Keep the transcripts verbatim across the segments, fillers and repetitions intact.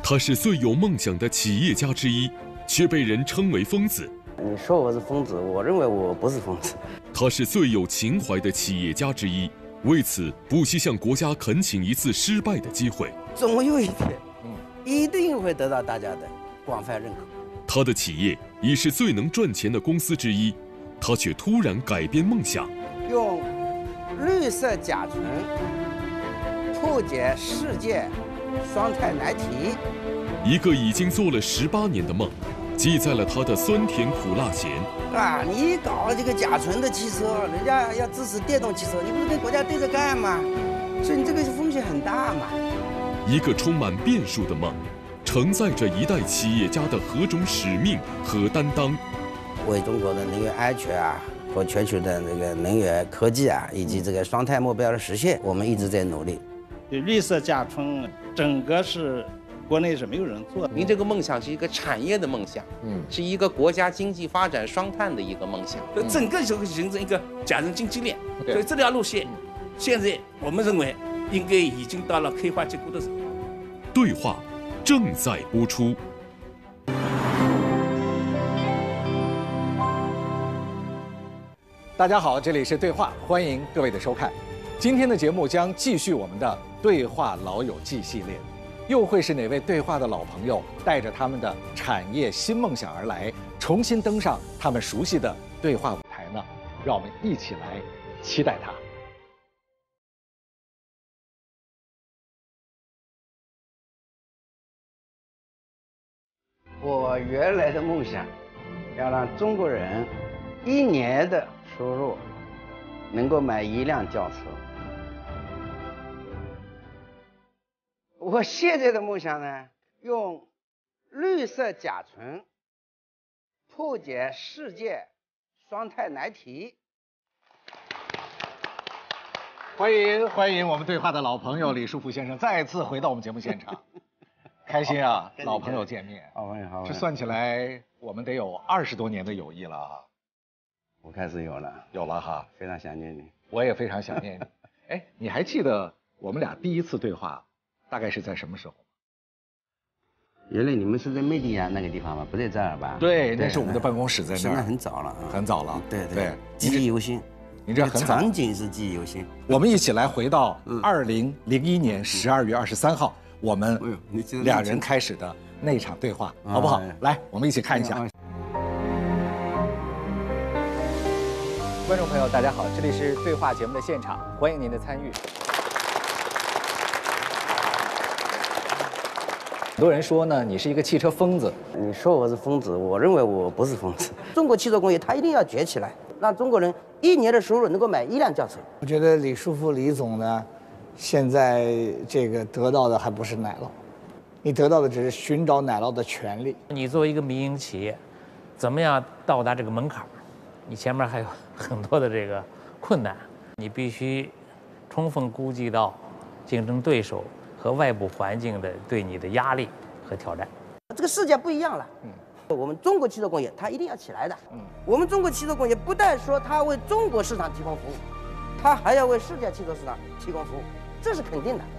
他是最有梦想的企业家之一，却被人称为疯子。 你说我是疯子，我认为我不是疯子。 他是最有情怀的企业家之一，为此不惜向国家恳请一次失败的机会。 总有一天，一定会得到大家的广泛认可。 他的企业已是最能赚钱的公司之一，他却突然改变梦想， 用绿色甲醇破解世界双肽难题。 一个已经做了十八年的梦，记在了他的酸甜苦辣咸。 啊，你搞这个甲醇的汽车，人家要支持电动汽车，你不是跟国家对着干吗？所以你这个风险很大嘛。 一个充满变数的梦，承载着一代企业家的何种使命和担当。 为中国的能源安全啊和全球的那个能源科技啊，以及这个双碳目标的实现，我们一直在努力。 绿色甲醇整个是国内是没有人做的。 您这个梦想是一个产业的梦想，嗯，是一个国家经济发展双碳的一个梦想， 嗯、整个就会形成一个甲醇经济链。所以这条路线，现在我们认为应该已经到了开花结果的时候。 对话正在播出。 大家好，这里是对话，欢迎各位的收看。今天的节目将继续我们的对话老友记系列，又会是哪位对话的老朋友带着他们的产业新梦想而来，重新登上他们熟悉的对话舞台呢？让我们一起来期待他。 我原来的梦想，要让中国人一年的收入能够买一辆轿车。我现在的梦想呢，用绿色甲醇破解世界双肽难题。 欢迎欢迎我们对话的老朋友李书福先生再次回到我们节目现场。开心啊，老朋友见面。 好朋友，好朋友。 这算起来，我们得有二十多年的友谊了啊。 我开始有了， 有了哈， 非常想念你。 我也非常想念你。哎，你还记得我们俩第一次对话大概是在什么时候？ 原来你们是在麦地亚那个地方吗？不在这儿吧？ 对，那是我们的办公室在那儿。 那很早了啊， 很早了。 对对，记忆犹新。 你这很早。 场景是记忆犹新。 我们一起来回到二零零一年十二月二十三号。我们两人开始的那场对话，好不好？来，我们一起看一下。 观众朋友，大家好，这里是对话节目的现场，欢迎您的参与。很多人说呢，你是一个汽车疯子。 你说我是疯子，我认为我不是疯子。中国汽车工业它一定要崛起来，让中国人一年的收入能够买一辆轿车。 我觉得李书福李总呢，现在这个得到的还不是奶酪，你得到的只是寻找奶酪的权利。 你作为一个民营企业，怎么样到达这个门槛？你前面还有很多的这个困难，你必须充分估计到竞争对手和外部环境的对你的压力和挑战。 这个世界不一样了，嗯，我们中国汽车工业它一定要起来的。嗯，我们中国汽车工业不但说它为中国市场提供服务，它还要为世界汽车市场提供服务。这是肯定的。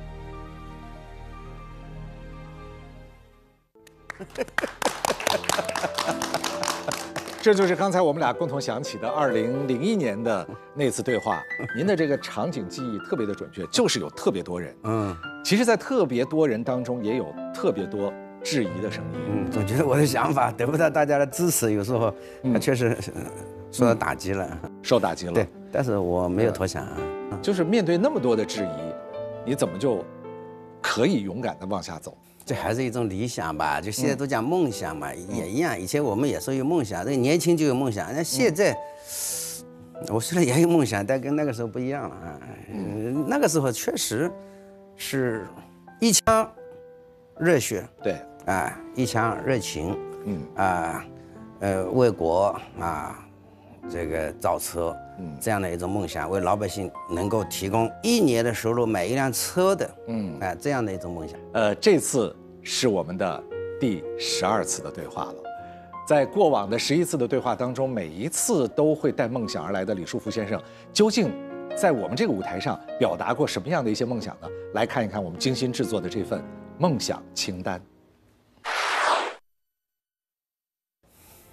这就是刚才我们俩共同想起的二零零一年的那次对话。您的这个场景记忆特别的准确，就是有特别多人。嗯，其实，在特别多人当中，也有特别多质疑的声音。 嗯，总觉得我的想法得不到大家的支持，有时候确实受到打击了， 嗯、受打击了。 对，但是我没有投降啊。 就是面对那么多的质疑。你怎么就可以勇敢地往下走？ 这还是一种理想吧，就现在都讲梦想嘛，嗯、也一样。以前我们也是有梦想，这个年轻就有梦想。那现在，嗯、我虽然也有梦想，但跟那个时候不一样了啊。嗯、那个时候确实是一腔热血， 对啊，一腔热情，嗯啊，呃，为国啊。这个造车，嗯，这样的一种梦想，为老百姓能够提供一年的收入买一辆车的，嗯，啊，这样的一种梦想。 呃，这次是我们的第十二次的对话了。在过往的十一次的对话当中，每一次都会带梦想而来的李书福先生，究竟在我们这个舞台上表达过什么样的一些梦想呢？来看一看我们精心制作的这份梦想清单。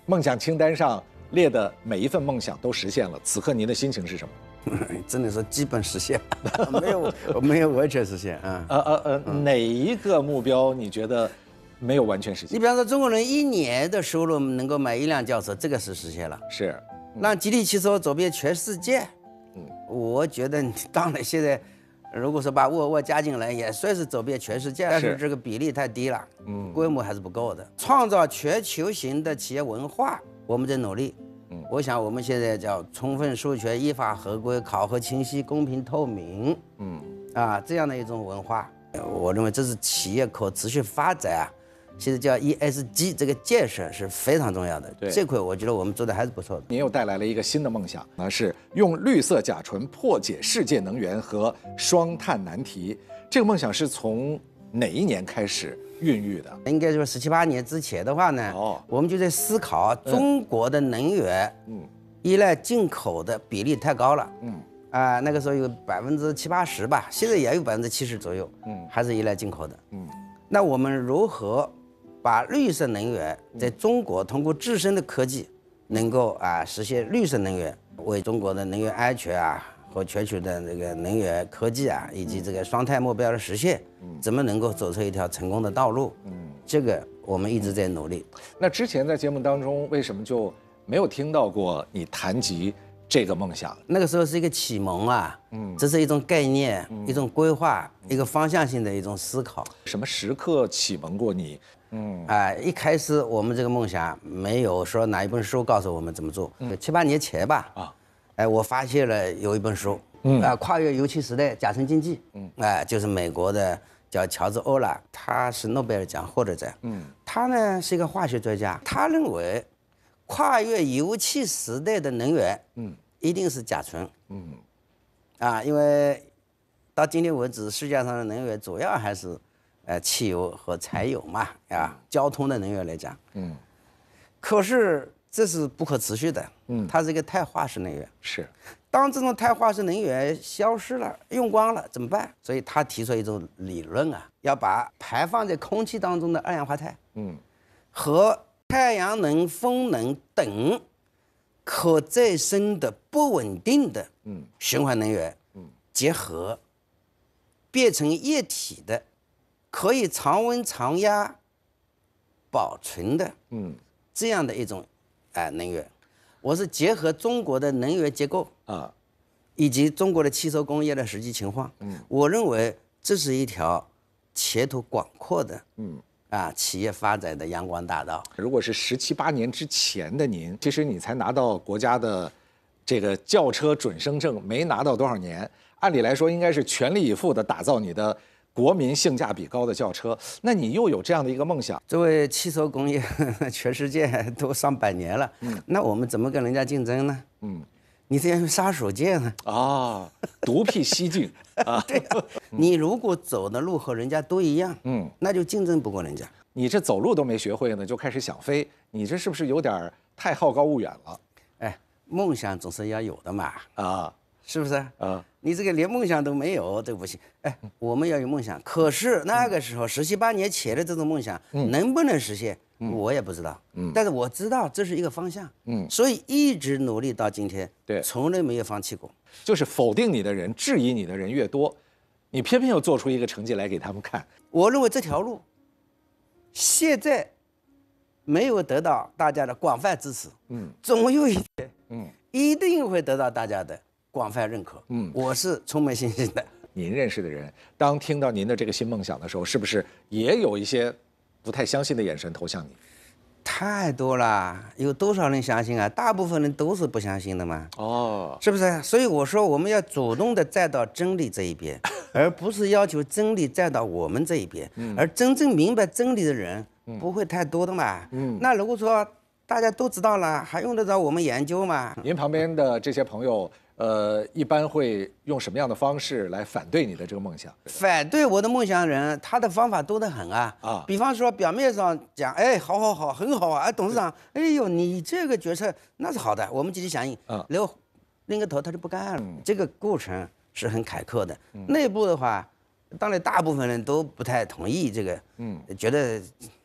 梦想清单上列的每一份梦想都实现了，此刻您的心情是什么？ 真的说基本实现，没有没有完全实现啊。 呃呃呃，嗯、哪一个目标你觉得没有完全实现？ 你比方说中国人一年的收入能够买一辆轿车，这个是实现了。 是， 嗯、让吉利汽车走遍全世界，嗯，我觉得当然现在如果说把沃尔沃加进来，也算是走遍全世界，但是这个比例太低了，嗯，规模还是不够的。创造全球型的企业文化，我们在努力。嗯，我想我们现在叫充分授权、依法合规、考核清晰、公平透明，嗯，啊这样的一种文化，我认为这是企业可持续发展啊，现在叫 E S G 这个建设是非常重要的。 对， 这块我觉得我们做的还是不错的。 您又带来了一个新的梦想，那是用绿色甲醇破解世界能源和双碳难题。这个梦想是从哪一年开始孕育的？ 应该说十七八年之前的话呢，哦，我们就在思考中国的能源，嗯，依赖进口的比例太高了，嗯，啊、呃，那个时候有百分之七八十吧，现在也有百分之七十左右，嗯，还是依赖进口的，嗯，那我们如何把绿色能源在中国通过自身的科技，能够啊、呃、实现绿色能源，为中国的能源安全啊和全球的这个能源科技啊，以及这个双碳目标的实现，怎么能够走出一条成功的道路？嗯，这个我们一直在努力。 那之前在节目当中，为什么就没有听到过你谈及这个梦想？ 那个时候是一个启蒙啊，嗯，这是一种概念、嗯、一种规划、嗯、一个方向性的一种思考。 什么时刻启蒙过你？ 嗯，啊、呃，一开始我们这个梦想没有说哪一本书告诉我们怎么做，嗯、七八年前吧，啊。哎，我发现了有一本书，嗯啊，跨越油气时代甲醇经济，嗯，哎，就是美国的叫乔治·欧拉，他是诺贝尔奖获得者，嗯，他呢是一个化学专家，他认为跨越油气时代的能源，嗯，一定是甲醇，嗯，啊，因为到今天为止，世界上的能源主要还是呃汽油和柴油嘛，啊，交通的能源来讲，嗯，可是。这是不可持续的，嗯，它是一个碳化式能源。 是， 当这种碳化式能源消失了、用光了怎么办？所以他提出一种理论啊，要把排放在空气当中的二氧化碳，嗯，和太阳能、风能等可再生的不稳定的，嗯，循环能源，嗯，结合，变成液体的，可以常温常压保存的，嗯，这样的一种。哎，能源，我是结合中国的能源结构啊，以及中国的汽车工业的实际情况，嗯，我认为这是一条前途广阔的，嗯，啊，企业发展的阳光大道。 如果是十七八年之前的您，其实你才拿到国家的这个轿车准生证，没拿到多少年，按理来说应该是全力以赴的打造你的国民性价比高的轿车，那你又有这样的一个梦想？ 作为汽车工业，全世界都上百年了，嗯，那我们怎么跟人家竞争呢？嗯，你这样用杀手锏呢？ 啊，独辟蹊径啊！ 对啊，你如果走的路和人家都一样，嗯，那就竞争不过人家。 你这走路都没学会呢，就开始想飞，你这是不是有点太好高骛远了？ 哎，梦想总是要有的嘛，啊，是不是？ 啊。 你这个连梦想都没有，这个不行。哎，我们要有梦想，可是那个时候十七八年前的这种梦想，嗯、能不能实现，嗯、我也不知道。嗯，但是我知道这是一个方向。嗯，所以一直努力到今天， 对， 从来没有放弃过。 就是否定你的人、质疑你的人越多，你偏偏又做出一个成绩来给他们看。 我认为这条路现在没有得到大家的广泛支持，嗯，总有一天，嗯，一定会得到大家的广泛认可，嗯，我是充满信心的。 您认识的人，当听到您的这个新梦想的时候，是不是也有一些不太相信的眼神投向你？ 太多了，有多少人相信啊？大部分人都是不相信的嘛。哦，是不是？所以我说，我们要主动的站到真理这一边，而不是要求真理站到我们这一边。嗯，而真正明白真理的人不会太多的嘛。嗯，那如果说大家都知道了，还用得着我们研究吗？ 您旁边的这些朋友，呃，一般会用什么样的方式来反对你的这个梦想？ 反对我的梦想人，他的方法多得很啊！啊，比方说表面上讲，哎，好好好，很好啊！哎，董事长，哎呦，你这个决策那是好的，我们积极响应。啊，然后另一个头他就不干了。嗯，这个过程是很坎坷的。嗯，内部的话，当然大部分人都不太同意这个，嗯，觉得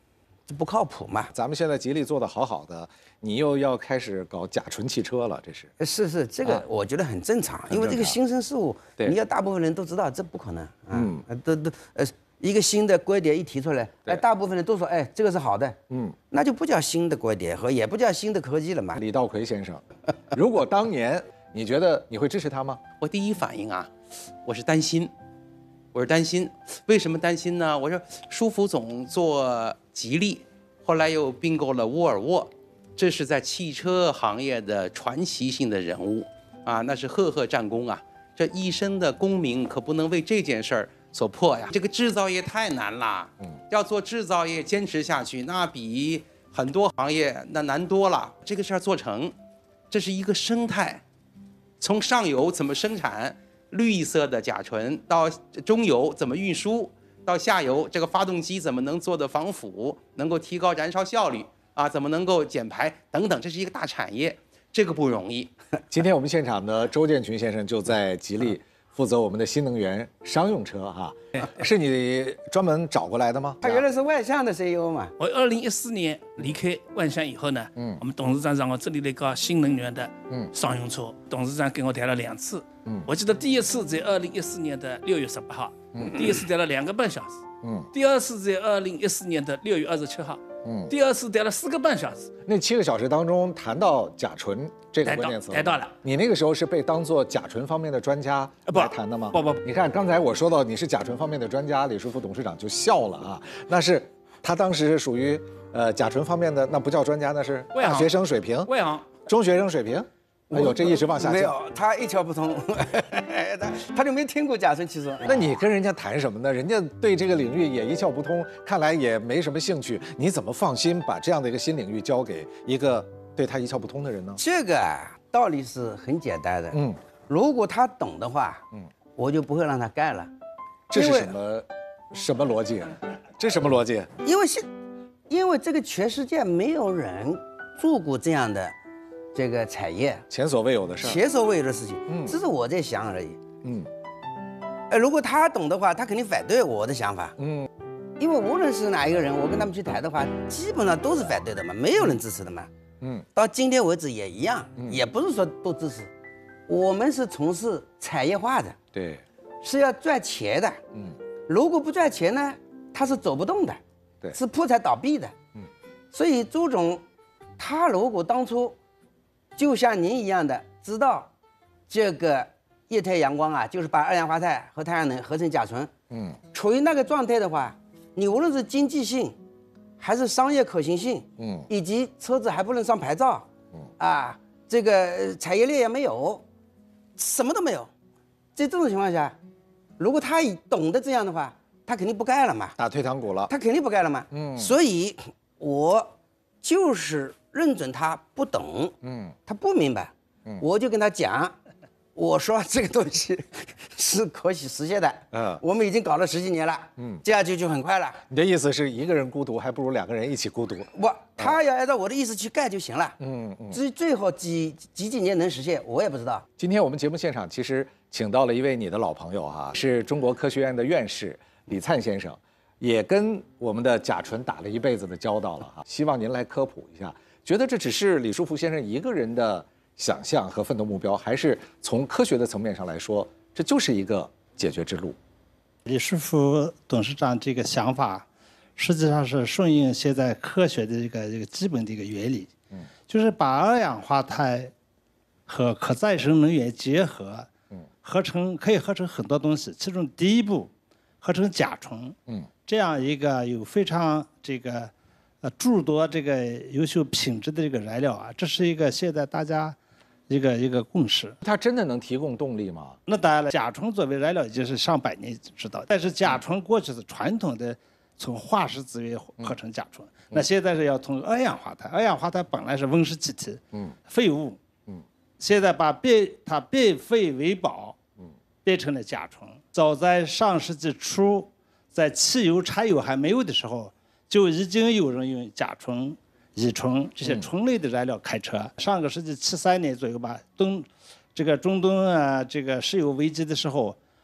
这不靠谱嘛。 咱们现在吉利做的好好的，你又要开始搞甲醇汽车了，这是？ 是是，这个我觉得很正常，因为这个新生事物，你要大部分人都知道，这不可能。嗯，都都呃。一个新的观点一提出来，哎，大部分人都说，哎，这个是好的，嗯，那就不叫新的观点和也不叫新的科技了嘛。 李稻葵先生，如果当年你觉得你会支持他吗？ 我第一反应啊，我是担心，我是担心，为什么担心呢？我说舒福总做吉利，后来又并购了沃尔沃，这是在汽车行业的传奇性的人物啊，那是赫赫战功啊，这一生的功名可不能为这件事儿所迫呀！这个制造业太难了，嗯，要做制造业坚持下去，那比很多行业那难多了。这个事儿做成，这是一个生态，从上游怎么生产绿色的甲醇，到中游怎么运输，到下游这个发动机怎么能做的防腐，能够提高燃烧效率啊，怎么能够减排等等，这是一个大产业，这个不容易。 今天我们现场的周建群先生就在吉利。负责我们的新能源商用车哈，是你专门找过来的吗？ 他原来是万象的 C E O 嘛。 我二零一四年离开万象以后呢，嗯，我们董事长让我这里来搞新能源的嗯商用车，董事长跟我谈了两次，嗯，我记得第一次在二零一四年的六月十八号，嗯，第一次谈了两个半小时，嗯，第二次在二零一四年的六月二十七号，嗯，第二次谈了四个半小时。 那七个小时当中谈到甲醇这个关键词， 谈到了。 你那个时候是被当作甲醇方面的专家来谈的吗？ 不不不， 你看刚才我说到你是甲醇方面的专家，李书福董事长就笑了啊。那是他当时是属于呃甲醇方面的，那不叫专家，那是大学生水平， 外行， 中学生水平。哎呦，这一直往下降。 没有，他一窍不通，他他就没听过甲醇汽车。 那你跟人家谈什么呢？人家对这个领域也一窍不通，看来也没什么兴趣。你怎么放心把这样的一个新领域交给一个对他一窍不通的人呢？ 这个道理是很简单的。嗯，如果他懂的话，嗯，我就不会让他干了。 这是什么什么逻辑？这什么逻辑？ 因为现，因为这个全世界没有人做过这样的。这个产业前所未有的事， 前所未有的事情，嗯，这是我在想而已，嗯，呃，如果他懂的话，他肯定反对我的想法，嗯，因为无论是哪一个人，我跟他们去谈的话，基本上都是反对的嘛，没有人支持的嘛，嗯，到今天为止也一样，嗯、也不是说都支持，我们是从事产业化的， 对， 是要赚钱的，嗯，如果不赚钱呢，他是走不动的， 对， 是破产倒闭的，嗯，所以朱总，他如果当初。就像您一样的知道，这个液态阳光啊，就是把二氧化碳和太阳能合成甲醇。嗯，处于那个状态的话，你无论是经济性，还是商业可行性，嗯，以及车子还不能上牌照，嗯啊，这个产业链也没有，什么都没有。在这种情况下，如果他懂得这样的话，他肯定不干了嘛， 打退堂鼓了。 他肯定不干了嘛。嗯，所以我就是。认准他不懂，嗯，他不明白，嗯，我就跟他讲，我说这个东西是可以实现的，嗯，我们已经搞了十几年了，嗯，这样就就很快了。 你的意思是一个人孤独，还不如两个人一起孤独？ 不，他要按照我的意思去干就行了，嗯嗯。至于最后几几几年能实现，我也不知道。 今天我们节目现场其实请到了一位你的老朋友哈、啊，是中国科学院的院士李灿先生，也跟我们的甲醇打了一辈子的交道了哈、啊，希望您来科普一下。觉得这只是李书福先生一个人的想象和奋斗目标，还是从科学的层面上来说，这就是一个解决之路？ 李书福董事长这个想法，实际上是顺应现在科学的一个一个基本的一个原理，嗯，就是把二氧化碳和可再生能源结合，嗯，合成可以合成很多东西，其中第一步合成甲醇，嗯，这样一个有非常这个。呃，诸多这个优秀品质的这个燃料啊，这是一个现在大家一个一个共识。 它真的能提供动力吗？ 那当然了，甲醇作为燃料已经是上百年知道，但是甲醇过去是传统的从化石资源合成甲醇，嗯、那现在是要从二氧化碳，二氧化碳本来是温室气体，嗯，废物，嗯，现在把变它变废为宝，嗯，变成了甲醇。早在上世纪初，在汽油、柴油还没有的时候。就已经有人用甲醇、乙醇这些醇类的燃料开车。嗯、上个世纪七三年左右吧，东这个中东啊，这个石油危机的时候，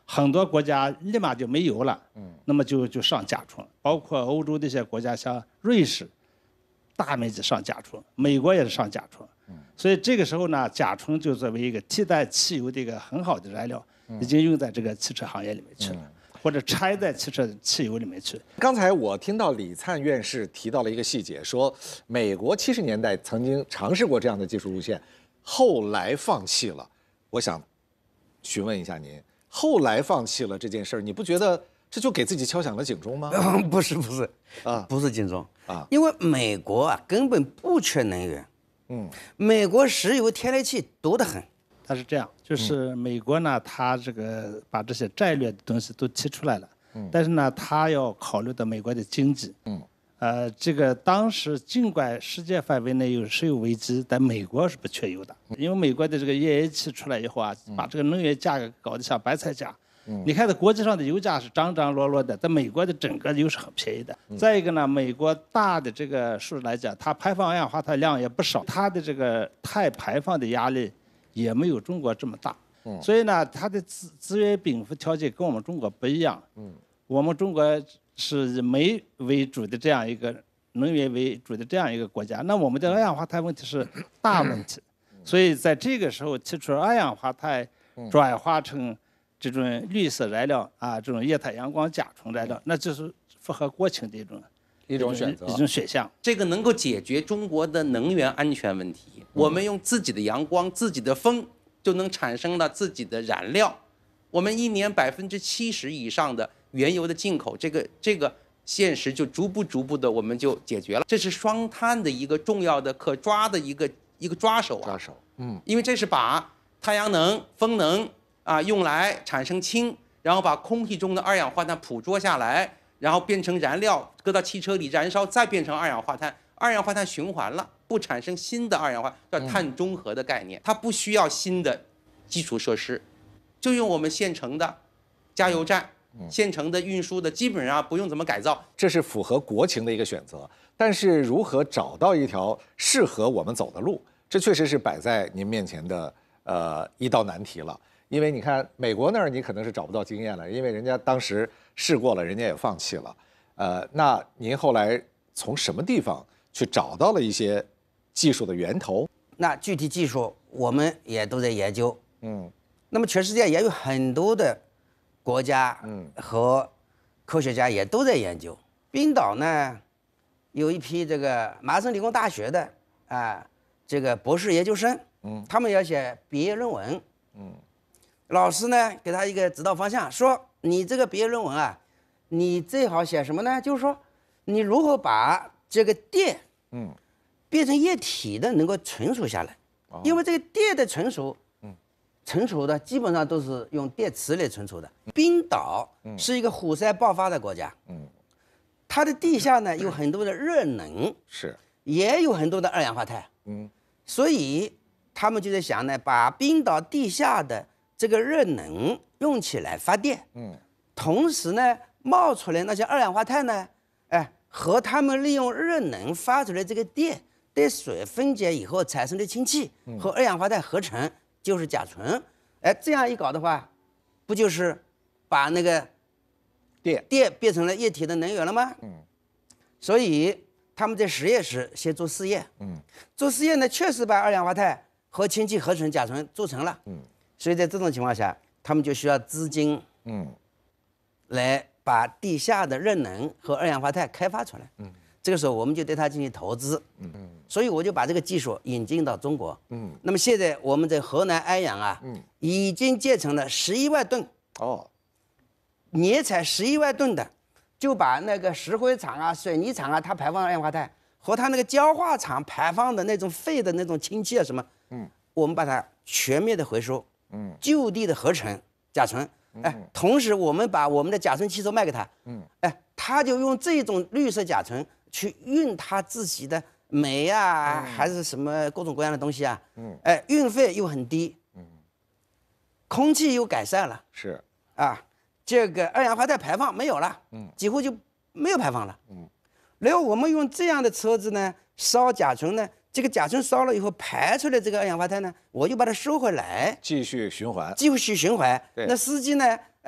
很多国家立马就没油了，嗯，那么就就上甲醇，包括欧洲的一些国家，像瑞士，大面积上甲醇，美国也是上甲醇，嗯，所以这个时候呢，甲醇就作为一个替代汽油的一个很好的燃料，已经用在这个汽车行业里面去了。嗯，或者掺在汽车汽油里面去。 刚才我听到李灿院士提到了一个细节，说美国七十年代曾经尝试过这样的技术路线，后来放弃了。我想询问一下您，后来放弃了这件事儿，你不觉得这就给自己敲响了警钟吗？ 不是不是啊， 不是警钟啊， 因为美国啊根本不缺能源，嗯，美国石油、天然气多得很。 它是这样，就是美国呢，它这个把这些战略的东西都提出来了，嗯，但是呢，它要考虑到美国的经济，嗯，呃，这个当时尽管世界范围内有石油危机，但美国是不缺油的，因为美国的这个页岩气出来以后啊，把这个能源价格搞得像白菜价。嗯，你看，在国际上的油价是涨涨落落的，在美国的整个油是很便宜的。再一个呢，美国大的这个数来讲，它排放二氧化碳量也不少，它的这个碳排放的压力也没有中国这么大，嗯，所以呢，它的资资源禀赋条件跟我们中国不一样，嗯，我们中国是以煤为主的这样一个能源为主的这样一个国家，那我们的二氧化碳问题是大问题，所以在这个时候提出二氧化碳转化成这种绿色燃料啊，这种液态阳光甲醇燃料，那就是符合国情的一种一种选择， 一种选项。 这个能够解决中国的能源安全问题。我们用自己的阳光、自己的风，就能产生了自己的燃料。我们一年百分之七十以上的原油的进口，这个这个现实就逐步逐步的我们就解决了。这是双碳的一个重要的可抓的一个一个抓手啊。 抓手，嗯， 因为这是把太阳能、风能啊用来产生氢，然后把空气中的二氧化碳捕捉下来，然后变成燃料，搁到汽车里燃烧，再变成二氧化碳。二氧化碳循环了，不产生新的二氧化碳，叫碳中和的概念。它不需要新的基础设施，就用我们现成的加油站、现成的运输的，基本上不用怎么改造。 这是符合国情的一个选择。但是如何找到一条适合我们走的路，这确实是摆在您面前的呃一道难题了。因为你看美国那儿，你可能是找不到经验了，因为人家当时试过了，人家也放弃了。呃，那您后来从什么地方去找到了一些技术的源头？ 那具体技术我们也都在研究，嗯，那么全世界也有很多的国家，嗯，和科学家也都在研究。冰岛呢，有一批这个麻省理工大学的啊，这个博士研究生，嗯，他们要写毕业论文，嗯，老师呢给他一个指导方向，说你这个毕业论文啊，你最好写什么呢？就是说你如何把这个电，嗯，变成液体的能够存储下来，哦，因为这个电的存储，嗯，存储的基本上都是用电池来存储的。冰岛是一个火山爆发的国家，嗯，它的地下呢有很多的热能， 是， 也有很多的二氧化碳，嗯，所以他们就在想呢，把冰岛地下的这个热能用起来发电，嗯，同时呢冒出来那些二氧化碳呢，哎，和他们利用热能发出来这个电对水分解以后产生的氢气和二氧化碳合成就是甲醇，哎，这样一搞的话，不就是把那个电电变成了液体的能源了吗？嗯，所以他们在实验室先做试验，嗯，做试验呢确实把二氧化碳和氢气合成甲醇做成了，嗯，所以在这种情况下，他们就需要资金，嗯，来把地下的热能和二氧化碳开发出来，嗯，这个时候我们就对它进行投资，嗯嗯，所以我就把这个技术引进到中国，嗯，那么现在我们在河南安阳啊，嗯，已经建成了十一万吨，哦，年产十一万吨的，就把那个石灰厂啊、水泥厂啊，它排放二氧化碳和它那个焦化厂排放的那种废的那种氢气啊什么，嗯，我们把它全面的回收，嗯，就地的合成甲醇。哎，同时我们把我们的甲醇汽车卖给他，嗯，哎，他就用这种绿色甲醇去运他自己的煤啊，嗯、还是什么各种各样的东西啊，嗯，哎，运费又很低，嗯，空气又改善了， 是啊，这个二氧化碳排放没有了，嗯，几乎就没有排放了，嗯，然后我们用这样的车子呢，烧甲醇呢。这个甲醇烧了以后排出来这个二氧化碳呢，我就把它收回来， 继续循环， 继续循环。那司机呢，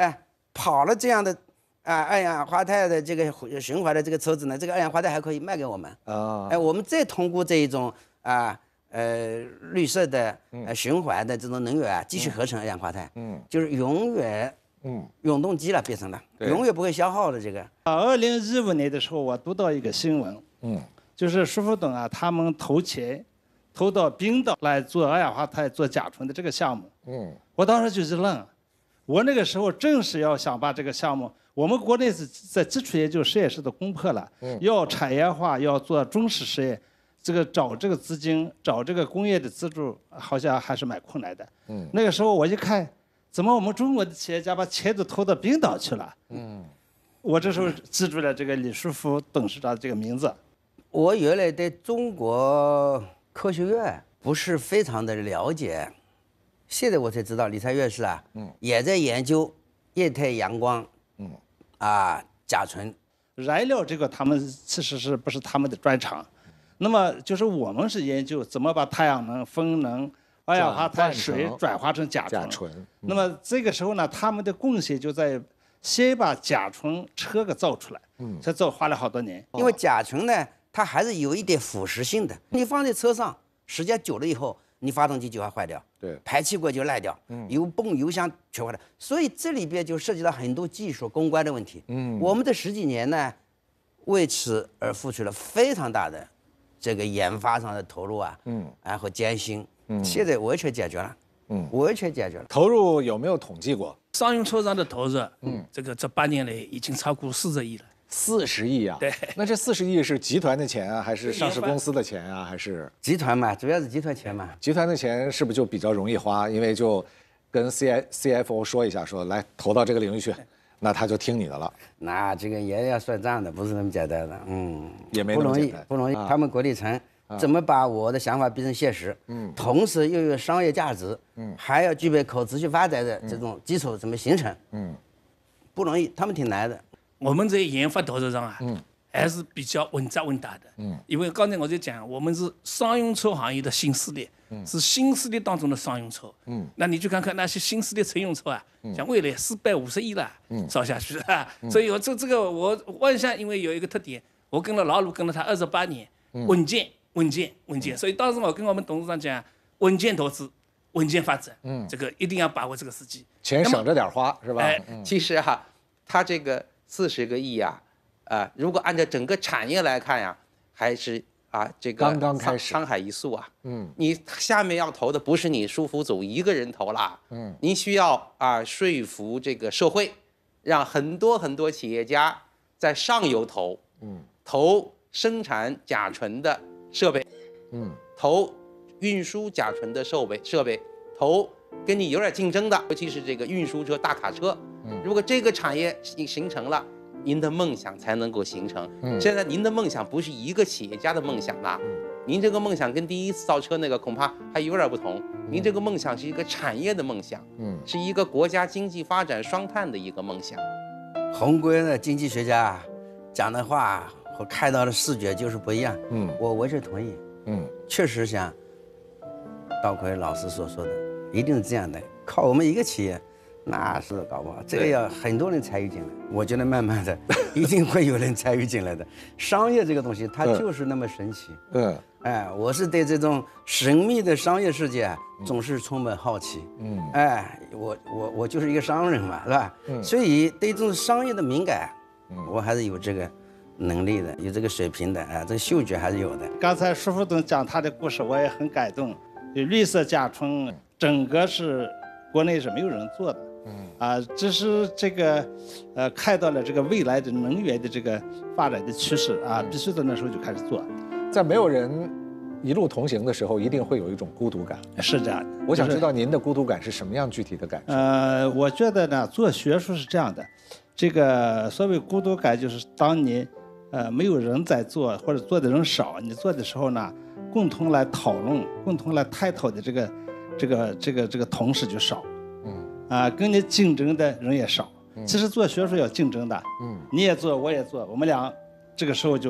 哎，跑了这样的啊二氧化碳的这个循环的这个车子呢，这个二氧化碳还可以卖给我们啊。哎，我们再通过这一种啊呃绿色的呃循环的这种能源啊，继续合成二氧化碳，嗯，就是永远嗯永动机了变成了，永远不会消耗的这个。 啊，二零一五年的时候，我读到一个新闻，嗯，就是舒福董啊，他们投钱投到冰岛来做二氧化碳做甲醇的这个项目，嗯，我当时就是愣，我那个时候正是要想把这个项目，我们国内是在基础研究实验室都攻破了，嗯，要产业化，要做中式实验，这个找这个资金，找这个工业的资助，好像还是蛮困难的，嗯，那个时候我一看，怎么我们中国的企业家把钱都投到冰岛去了，嗯，我这时候记住了这个李书福董事长这个名字。 我原来对中国科学院不是非常的了解，现在我才知道李才院士啊，嗯，也在研究液态阳光，嗯，啊甲醇， 燃料这个他们其实是不是他们的专长，那么就是我们是研究怎么把太阳能、风能、二氧化碳水转化成甲醇。甲醇。嗯、那么这个时候呢，他们的贡献就在先把甲醇车给造出来，嗯，这造花了好多年。 因为甲醇呢，它还是有一点腐蚀性的，你放在车上，时间久了以后，你发动机就会坏掉，对，排气管就烂掉，嗯，油泵、油箱全坏掉。所以这里边就涉及到很多技术公关的问题。嗯，我们这十几年呢，为此而付出了非常大的这个研发上的投入啊，嗯，然后艰辛，嗯，现在完全解决了，嗯，完全解决了。 投入有没有统计过？ 商用车上的投入，嗯，这个这八年来已经超过四十亿了。 四十亿啊！ 对， 那这四十亿是集团的钱啊，还是上市公司的钱啊，还是集团嘛？主要是集团钱嘛。 集团的钱是不是就比较容易花？因为就跟 C I C F O 说一下，说来投到这个领域去，那他就听你的了。 那这个也要算账的，不是那么简单的。嗯， 也没那么简单， 不容易，不容易。他们管理层怎么把我的想法变成现实？嗯，同时又有商业价值，嗯，还要具备可持续发展的这种基础，怎么形成？嗯，不容易，他们挺难的。 我们在研发投入上啊，嗯，还是比较稳扎稳打的，嗯，因为刚才我在讲，我们是商用车行业的新势力，嗯，是新势力当中的商用车，嗯，那你去看看那些新势力乘用车啊，嗯，像蔚来四百五十亿了，嗯，造下去啊，嗯，所以我这这个我万象因为有一个特点，我跟了老鲁跟了他二十八年，嗯，稳健稳健稳健，所以当时我跟我们董事长讲，稳健投资，稳健发展，嗯，这个一定要把握这个时机， 钱省着点花是吧？ 哎，嗯，其实哈，啊，他这个。四十个亿呀，啊，呃，如果按照整个产业来看呀，还是啊这个刚刚开始沧海一粟啊。嗯，你下面要投的不是你舒福总一个人投啦，嗯，您需要啊说服这个社会，让很多很多企业家在上游投，嗯，投生产甲醇的设备，嗯，投运输甲醇的设备设备，投跟你有点竞争的，尤其是这个运输车、大卡车。如果这个产业形成了，您的梦想才能够形成。嗯，现在您的梦想不是一个企业家的梦想啦，嗯，您这个梦想跟第一次造车那个恐怕还有点不同。您这个梦想是一个产业的梦想，嗯，是一个国家经济发展双碳的一个梦想。 宏观的经济学家讲的话和看到的视觉就是不一样。嗯，我完全同意。嗯，确实像道奎老师所说的，一定是这样的。靠我们一个企业。那是搞不好，这个要很多人参与进来。我觉得慢慢的，一定会有人参与进来的。商业这个东西，它就是那么神奇。嗯，哎，我是对这种神秘的商业世界啊，总是充满好奇。嗯，哎，我我我就是一个商人嘛，是吧？嗯，所以对这种商业的敏感，我还是有这个能力的，有这个水平的。啊，这个嗅觉还是有的。 刚才舒福董讲他的故事，我也很感动。绿色甲醇，整个是国内是没有人做的。嗯啊，只是这个，呃，看到了这个未来的能源的这个发展的趋势啊，必须在那时候就开始做。 在没有人一路同行的时候，一定会有一种孤独感。 是这样的。 我想知道您的孤独感是什么样具体的感受？ 呃，我觉得呢，做学术是这样的，这个所谓孤独感，就是当你呃没有人在做，或者做的人少，你做的时候呢，共同来讨论、共同来探讨的这个这个这个这个同事就少。啊，跟你竞争的人也少。其实做学术要竞争的，嗯，你也做，我也做，我们俩这个时候就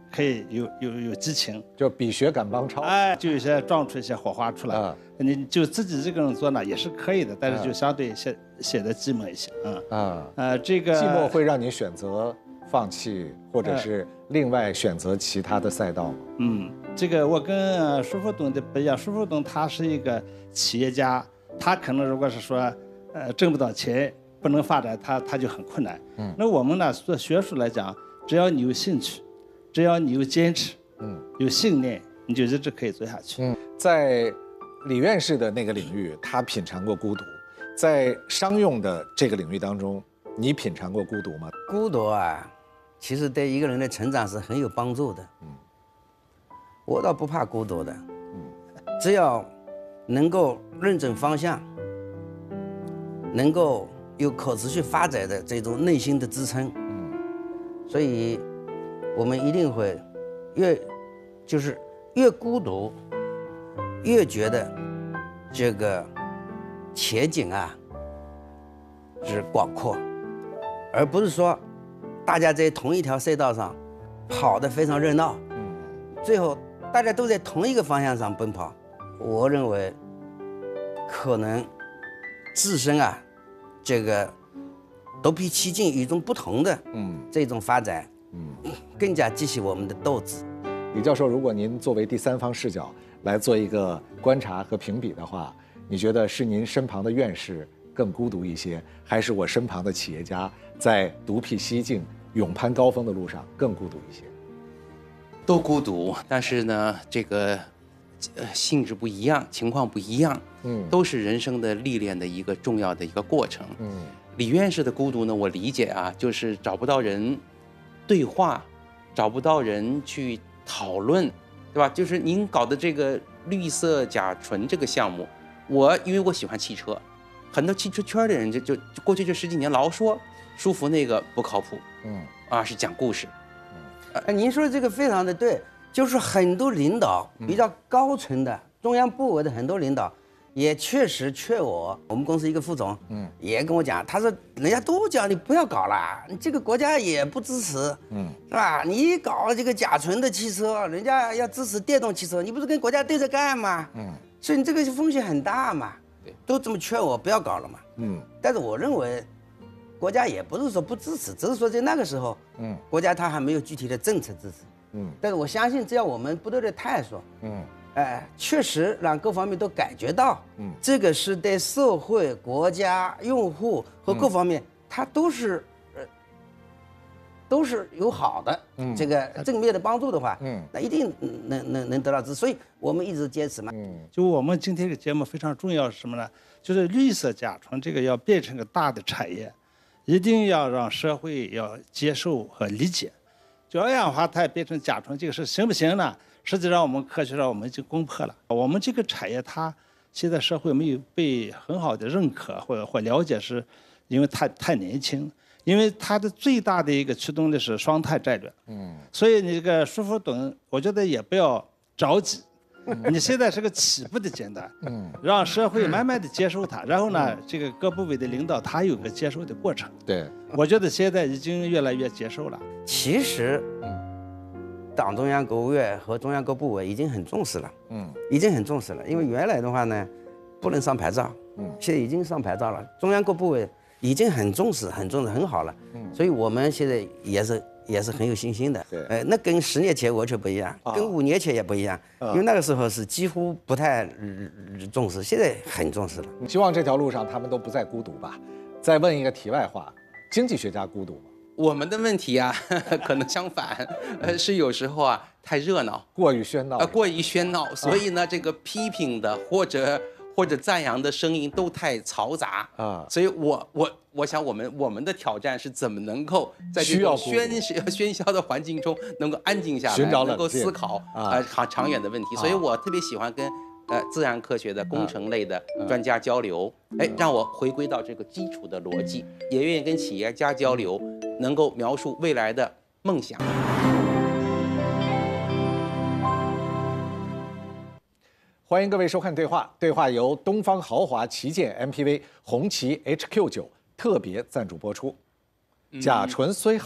可以有有有激情， 就比学赶帮超， 哎，就有些撞出一些火花出来。 啊你就自己这个人做呢也是可以的，但是就相对写写的寂寞一些。嗯啊， 呃，这个寂寞会让你选择放弃，或者是另外选择其他的赛道吗？ 嗯，这个我跟呃舒福东的不一样，舒福东他是一个企业家，他可能如果是说呃挣不到钱，不能发展，他他就很困难。嗯，那我们呢做学术来讲，只要你有兴趣，只要你有坚持，嗯，有信念，你就一直可以做下去。 嗯，在李院士的那个领域，他品尝过孤独，在商用的这个领域当中，你品尝过孤独吗？ 孤独啊，其实对一个人的成长是很有帮助的。嗯，我倒不怕孤独的。嗯，只要能够认准方向，能够有可持续发展的这种内心的支撑。嗯，所以我们一定会越就是越孤独，越觉得这个前景啊是广阔，而不是说大家在同一条赛道上跑得非常热闹，嗯，最后大家都在同一个方向上奔跑。我认为可能自身啊这个独辟蹊径，与众不同的嗯这种发展，嗯，更加激起我们的斗志。 李教授，如果您作为第三方视角来做一个观察和评比的话，你觉得是您身旁的院士更孤独一些，还是我身旁的企业家在独辟蹊径、勇攀高峰的路上更孤独一些？ 都孤独，但是呢，这个呃性质不一样，情况不一样，嗯，都是人生的历练的一个重要的一个过程。嗯，李院士的孤独呢，我理解啊，就是找不到人对话，找不到人去讨论，对吧？就是您搞的这个绿色甲醇这个项目，我因为我喜欢汽车，很多汽车圈的人就就就过去这十几年老说舒服那个不靠谱，嗯，啊是讲故事。 哎，您说的这个非常的对，就是很多领导比较高层的、嗯、中央部委的很多领导，也确实劝我，我们公司一个副总，嗯，也跟我讲，他说人家都讲你不要搞了，你这个国家也不支持，嗯，是吧？你搞这个甲醇的汽车，人家要支持电动汽车，你不是跟国家对着干吗？嗯，所以你这个风险很大嘛，对，都这么劝我不要搞了嘛，嗯，但是我认为。国家也不是说不支持，只是说在那个时候，嗯，国家它还没有具体的政策支持，嗯，但是我相信只要我们不断的探索，嗯，哎，确实让各方面都感觉到，嗯，这个是对社会、国家、用户和各方面，嗯、它都是，呃，都是有好的，嗯，这个正面的帮助的话，嗯，那一定能能能得到支持，所以我们一直坚持嘛，嗯， 就我们今天这个节目非常重要是什么呢？就是绿色甲醇这个要变成个大的产业。一定要让社会要接受和理解，就二氧化碳变成甲醇这个事行不行呢？实际上我们科学上我们已经攻破了。我们这个产业它现在社会没有被很好的认可或者或了解，是因为它太年轻，因为它的最大的一个驱动的是双碳战略。嗯，所以你这个舒福东，我觉得也不要着急。你现在是个起步的阶段，嗯，让社会慢慢的接受它，然后呢，这个各部委的领导他有个接受的过程。 对， 我觉得现在已经越来越接受了。 其实，嗯，党中央、国务院和中央各部委已经很重视了，嗯，已经很重视了。因为原来的话呢，不能上牌照，嗯，现在已经上牌照了，中央各部委已经很重视、很重视、很好了，嗯，所以我们现在也是。也是很有信心的，对，哎，那跟十年前完全不一样，啊、跟五年前也不一样，啊、因为那个时候是几乎不太重视，现在很重视了。 希望这条路上他们都不再孤独吧。再问一个题外话，经济学家孤独吗？ 我们的问题啊，可能相反，呃，是有时候啊太热闹， 过于喧闹， 啊，过于喧闹，所以呢，这个批评的或者。或者赞扬的声音都太嘈杂啊，所以我我我想我们我们的挑战是怎么能够在这种喧喧嚣的环境中能够安静下来，能够思考啊长长远的问题。所以我特别喜欢跟呃自然科学的工程类的专家交流，哎，让我回归到这个基础的逻辑，也愿意跟企业家交流，能够描述未来的梦想。 欢迎各位收看对话，对话由东方豪华旗舰 M P V 红旗 H Q 九特别赞助播出。甲醇虽好，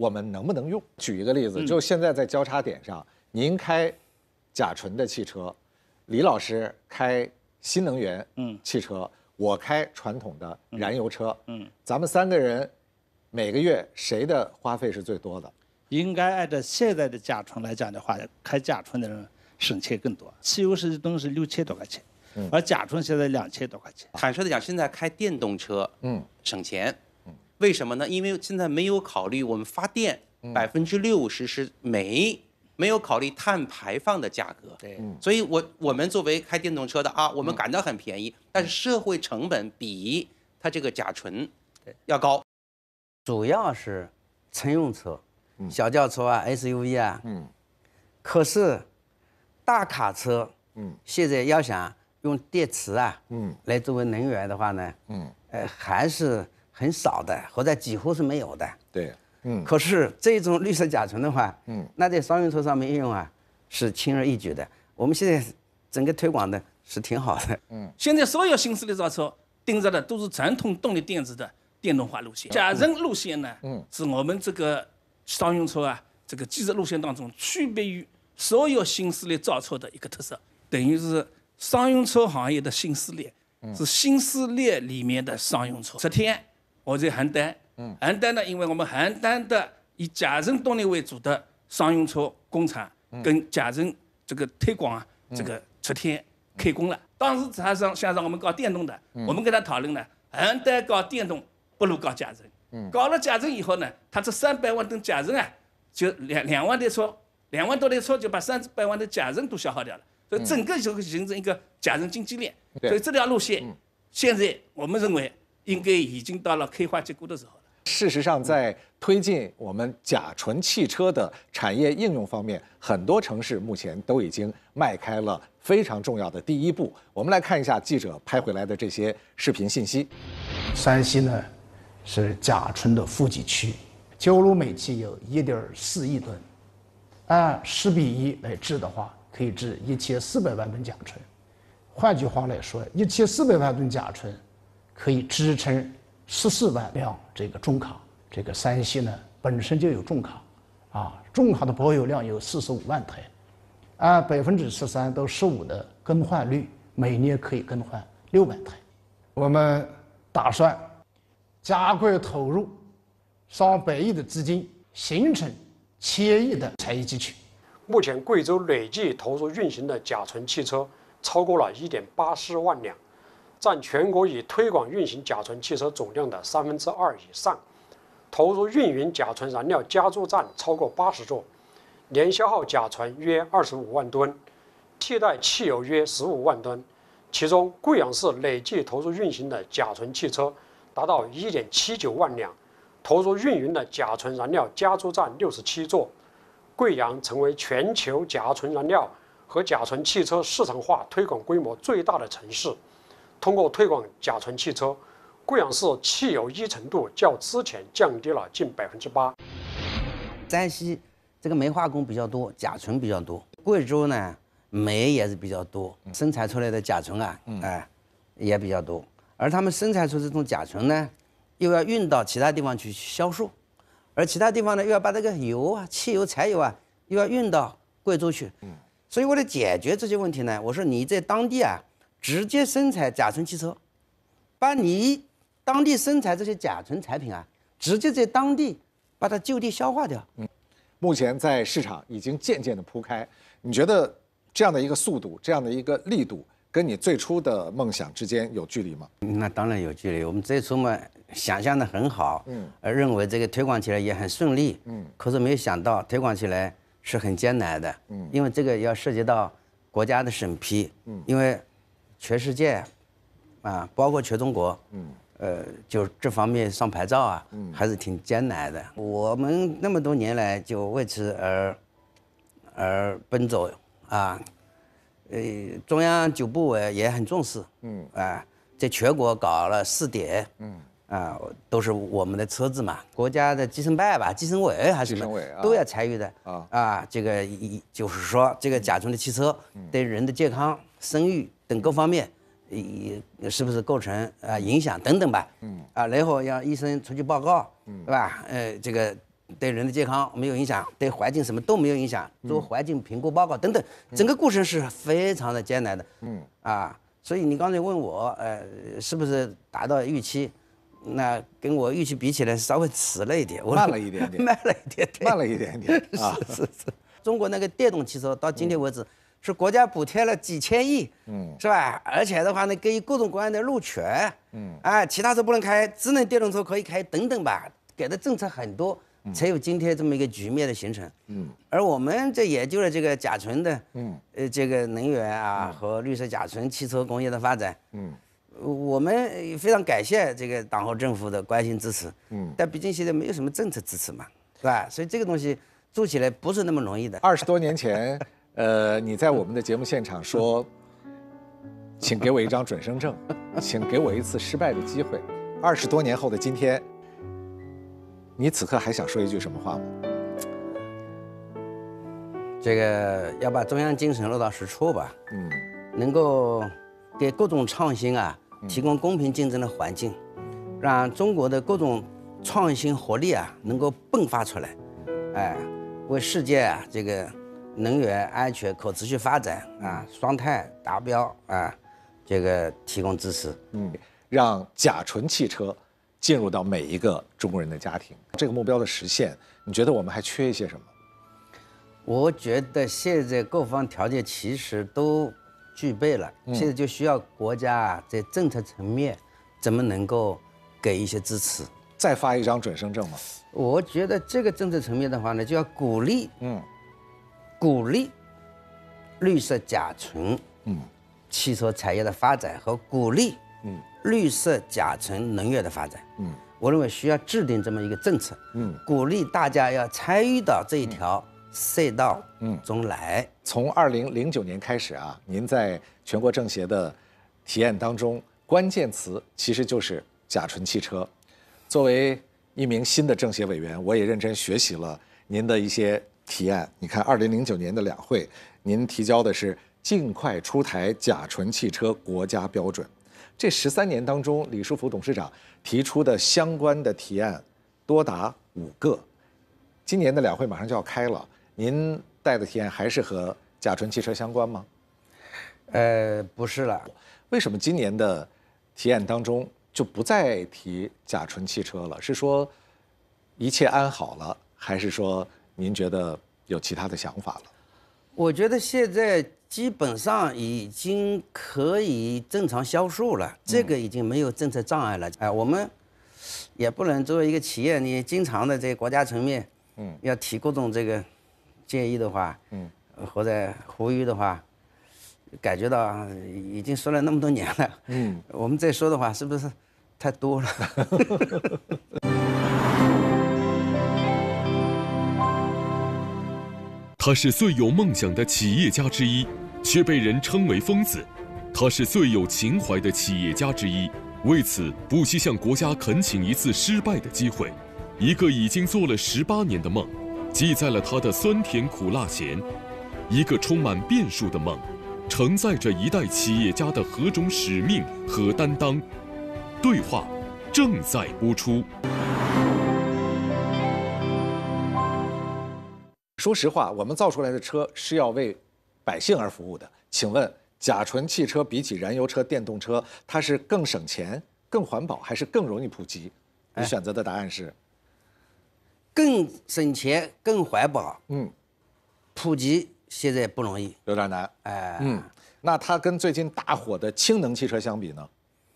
我们能不能用？举一个例子，就现在在交叉点上，您开甲醇的汽车，李老师开新能源汽车，我开传统的燃油车，嗯，咱们三个人每个月谁的花费是最多的？ 应该按照现在的甲醇来讲的话，开甲醇的人省钱更多。汽油是东是六千多块钱，嗯、而甲醇现在两千多块钱。 坦率的讲，现在开电动车，嗯，省钱，嗯，为什么呢？因为现在没有考虑我们发电百分之六十是煤，没有考虑碳排放的价格，对，所以我我们作为开电动车的啊，我们感到很便宜，但是社会成本比它这个甲醇要高， 主要是乘用车。小轿车啊 ，S U V 啊，嗯，可是大卡车，嗯，现在要想用电池啊，嗯，来作为能源的话呢，嗯，呃，还是很少的，或者几乎是没有的。 对，嗯。 可是这种绿色甲醇的话，嗯，那在商用车上面应用啊，是轻而易举的。我们现在整个推广的是挺好的， 嗯。现在所有新势力造车盯着的都是传统动力电池的电动化路线，甲醇路线呢，嗯，是我们这个。商用车啊，这个技术路线当中区别于所有新势力造车的一个特色，等于是商用车行业的新势力，嗯、是新势力里面的商用车。昨天我在邯郸，嗯，邯郸呢，因为我们邯郸的以甲醇动力为主的商用车工厂跟甲醇这个推广啊，嗯、这个昨天开工了。当时他想想让我们搞电动的，嗯、我们跟他讨论呢，邯郸搞电动不如搞甲醇。搞了甲醇以后呢，它这三百万吨甲醇啊，就两两万台车，两万多台车就把三百万的甲醇都消耗掉了，所以整个就会形成一个甲醇经济链。嗯、所以这条路线，嗯、现在我们认为应该已经到了开花结果的时候了。 事实上，在推进我们甲醇汽车的产业应用方面，很多城市目前都已经迈开了非常重要的第一步。我们来看一下记者拍回来的这些视频信息。 山西呢？是甲醇的富集区，焦炉每期有一点四亿吨，按十比一来制的话，可以制一千四百万吨甲醇。换句话来说，一千四百万吨甲醇可以支撑十四万辆这个重卡。这个山西呢本身就有重卡，啊，重卡的保有量有四十五万台，按百分之十三到十五的更换率，每年可以更换六万台。我们打算加快投入上百亿的资金，形成千亿的产业集群。 目前贵州累计投入运行的甲醇汽车超过了一点八四万辆，占全国已推广运行甲醇汽车总量的三分之二以上。投入运营甲醇燃料加注站超过八十座，年消耗甲醇约二十五万吨，替代汽油约十五万吨。其中，贵阳市累计投入运行的甲醇汽车达到一点七九万辆，投入运营的甲醇燃料加注站六十七座。贵阳成为全球甲醇燃料和甲醇汽车市场化推广规模最大的城市。通过推广甲醇汽车，贵阳市汽油依存度较之前降低了近百分之八。 山西这个煤化工比较多，甲醇比较多。贵州呢，煤也是比较多，生产出来的甲醇啊，哎、呃，也比较多。而他们生产出这种甲醇呢，又要运到其他地方去销售，而其他地方呢又要把这个油啊、汽油、柴油啊，又要运到贵州去。嗯，所以为了解决这些问题呢，我说你在当地啊，直接生产甲醇汽车，把你当地生产这些甲醇产品啊，直接在当地把它就地消化掉。 嗯，目前在市场已经渐渐的铺开，你觉得这样的一个速度，这样的一个力度，跟你最初的梦想之间有距离吗？ 那当然有距离。我们最初嘛，想象的很好，嗯，而认为这个推广起来也很顺利，嗯，可是没有想到推广起来是很艰难的，嗯，因为这个要涉及到国家的审批，嗯，因为全世界，啊，包括全中国，嗯，呃，就这方面上牌照啊，嗯，还是挺艰难的。我们那么多年来就为此而而奔走啊。呃，中央九部委也很重视，嗯，啊，在全国搞了试点，嗯，啊，都是我们的车子嘛，国家的计生办吧、计生委还是什么，啊、都要参与的，啊，啊，这个一就是说，这个甲醇的汽车对人的健康、生育等各方面，也是不是构成啊影响等等吧，嗯，啊，然后让医生出具报告，嗯，对吧？呃，这个对人的健康没有影响，对环境什么都没有影响，做环境评估报告等等，整个过程是非常的艰难的。嗯啊，所以你刚才问我，呃，是不是达到预期？那跟我预期比起来稍微迟了一点，我慢了一点点， 慢了一点点， 慢了一点点啊！ 是是是，中国那个电动汽车到今天为止。是国家补贴了几千亿，嗯，是吧？而且的话呢，给予各种各样的路权，嗯，啊，其他车不能开，智能电动车可以开，等等吧，给的政策很多，才有今天这么一个局面的形成，嗯。而我们这研究了这个甲醇的，嗯，呃，这个能源啊和绿色甲醇汽车工业的发展，嗯，我们非常感谢这个党和政府的关心支持，嗯，但毕竟现在没有什么政策支持嘛，是吧？所以这个东西做起来不是那么容易的。 二十多年前。呃，你在我们的节目现场说，请给我一张准生证，请给我一次失败的机会。二十多年后的今天，你此刻还想说一句什么话吗？ 这个要把中央精神落到实处吧。嗯，能够给各种创新啊提供公平竞争的环境，让中国的各种创新活力啊能够迸发出来，哎，为世界啊这个。能源安全、可持续发展啊，双碳达标啊，这个提供支持。 嗯，让甲醇汽车进入到每一个中国人的家庭，这个目标的实现，你觉得我们还缺一些什么？ 我觉得现在各方条件其实都具备了，嗯、现在就需要国家在政策层面怎么能够给一些支持。 再发一张准生证吗？ 我觉得这个政策层面的话呢，就要鼓励，嗯。鼓励绿色甲醇嗯汽车产业的发展和鼓励嗯绿色甲醇能源的发展嗯，我认为需要制定这么一个政策嗯，鼓励大家要参与到这一条赛道嗯中来。 从二零零九年开始啊，您在全国政协的提验当中，关键词其实就是甲醇汽车。作为一名新的政协委员，我也认真学习了您的一些。提案，你看，二零零九年的两会，您提交的是尽快出台甲醇汽车国家标准。这十三年当中，李书福董事长提出的相关的提案多达五个。今年的两会马上就要开了，您带的提案还是和甲醇汽车相关吗？ 呃，不是了。 为什么今年的提案当中就不再提甲醇汽车了？是说一切安好了，还是说？您觉得有其他的想法了？ 我觉得现在基本上已经可以正常销售了，这个已经没有政策障碍了。哎、呃，我们也不能作为一个企业，你经常的在国家层面，嗯，要提各种这个建议的话，嗯，或者呼吁的话，感觉到已经说了那么多年了，嗯，我们再说的话，是不是太多了？ 他是最有梦想的企业家之一，却被人称为疯子；他是最有情怀的企业家之一，为此不惜向国家恳请一次失败的机会。一个已经做了十八年的梦，记在了他的酸甜苦辣咸；一个充满变数的梦，承载着一代企业家的何种使命和担当。对话正在播出。 说实话，我们造出来的车是要为百姓而服务的。请问，甲醇汽车比起燃油车、电动车，它是更省钱、更环保，还是更容易普及？你选择的答案是？ 更省钱、更环保。嗯，普及现在不容易， 有点难。哎，嗯，那它跟最近大火的氢能汽车相比呢？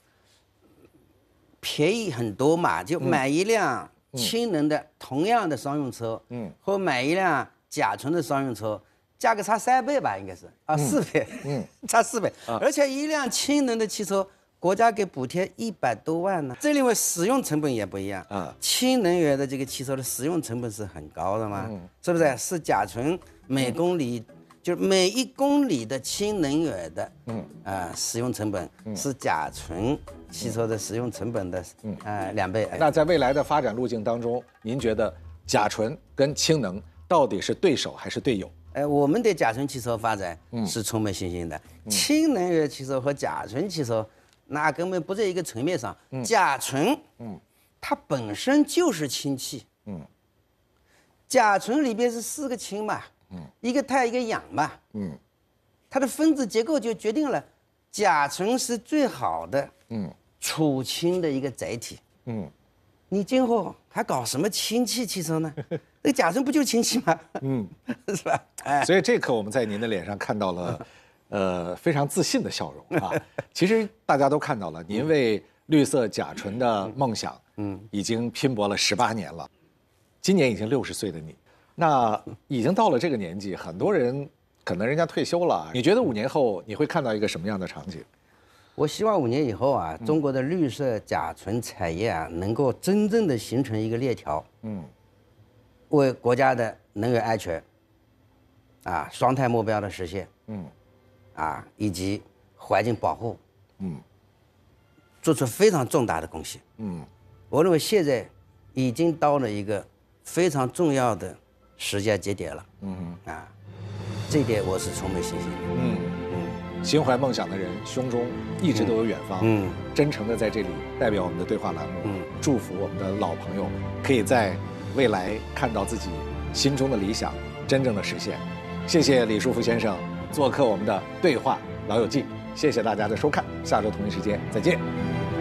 便宜很多嘛，就买一辆氢能的同样的商用车，嗯，和买一辆甲醇的商用车，价格差三倍吧，应该是啊，四倍，嗯，差四倍，而且一辆氢能的汽车，国家给补贴一百多万呢。这另外使用成本也不一样啊，氢能源的这个汽车的使用成本是很高的嘛，是不是？是甲醇每公里。就是每一公里的氢能源的，嗯啊、呃，使用成本是甲醇汽车的使用成本的，嗯啊、呃、两倍。 那在未来的发展路径当中，您觉得甲醇跟氢能到底是对手还是队友？ 哎，我们对甲醇汽车发展是充满信心的。嗯、氢能源汽车和甲醇汽车那根本不在一个层面上。嗯、甲醇，嗯，它本身就是氢气，嗯， 甲醇里边是四个氢嘛，嗯，一个碳一个氧嘛，嗯，它的分子结构就决定了甲醇是最好的，嗯，储氢的一个载体，嗯，你今后还搞什么氢气汽车呢？那个甲醇不就是氢气吗？嗯，是吧？哎， 所以这刻我们在您的脸上看到了，呃，非常自信的笑容啊。其实大家都看到了，您为绿色甲醇的梦想，嗯，已经拼搏了十八年了。今年已经六十岁的你，那已经到了这个年纪，很多人可能人家退休了。你觉得五年后你会看到一个什么样的场景？ 我希望五年以后啊，中国的绿色甲醇产业啊，能够真正的形成一个链条，嗯，为国家的能源安全，啊，双碳目标的实现，嗯，啊，以及环境保护，嗯，做出非常重大的贡献，嗯，我认为现在已经到了一个非常重要的时间节点了，嗯，啊，这一点我是充满信心的，嗯。 心怀梦想的人，胸中一直都有远方。嗯，真诚的在这里代表我们的对话栏目，嗯，祝福我们的老朋友可以在未来看到自己心中的理想真正的实现。谢谢李书福先生做客我们的对话老友记，谢谢大家的收看，下周同一时间再见。